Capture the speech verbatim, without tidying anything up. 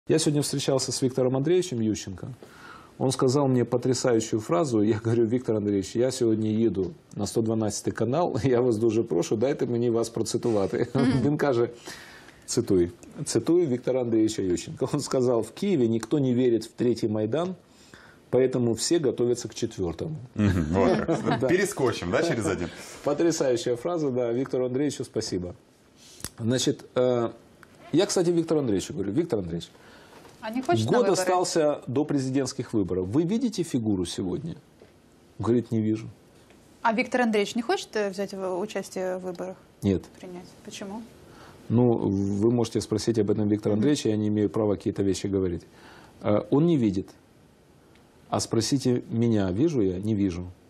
Я сегодня встречался с Виктором Андреевичем Ющенко. Он сказал мне потрясающую фразу. Я говорю: Віктор Андреевич, я сьогодні їду на сто дванадцятий канал, я вас дуже прошу, дайте мені вас процитувати. Він каже, цитуй, цитую Виктора Андреевича Ющенко. Он сказал: в Киеве никто не верит в третий Майдан, поэтому все готовятся к четвертому. Перескочим, да, через один? Потрясающая фраза, да. Виктору Андреевичу спасибо. Значит, я, кстати, Виктору Андреевичу говорю: Виктор Андреевич, а не хочет год остался до президентских выборов. Вы видите фигуру сегодня? Говорит: не вижу. А Виктор Андреевич не хочет взять участие в выборах? Нет. Принять. Почему? Ну, вы можете спросить об этом Виктора Андреевича, я не имею права какие-то вещи говорить. Он не видит. А спросите меня, вижу я? Не вижу.